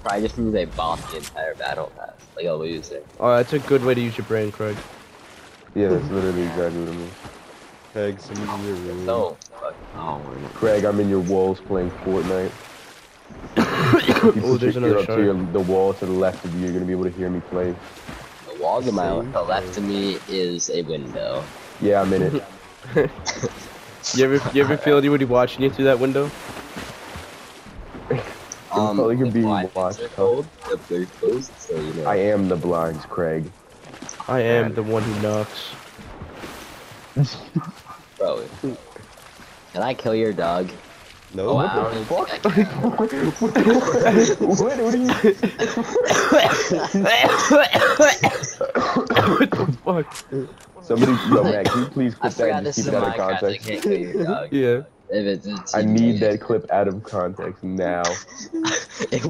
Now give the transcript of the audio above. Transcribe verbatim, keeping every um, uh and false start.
probably just means they bombed the entire battle pass, like a loser. Oh, that's a good way to use your brain, Craig. Yeah, that's literally exactly what I mean. Craig, somebody in your room. So, fuck. Oh, we're not. Craig, I'm in your walls playing Fortnite. You Oh, put there's your ear another up to shark. your, the wall to the left of you, you're gonna be able to hear me play. The wall to my Same the left thing. of me is a window. Yeah, I'm in it. You ever, you ever feel anybody watching you through that window? Um, probably the could be blinds watched, are huh? cold, the they're closed, so you know. I am the blinds, Craig. I am the one who knocks. Bro, can I kill your dog? No. Oh, What I don't even the think I can. what, what are you? What the fuck? Somebody, yo, Matt, can you please I clip that forgot and this just is keep a it out of Minecraft, I context? can't kill your dog. Yeah. If it's, it's I need that clip out of context now. It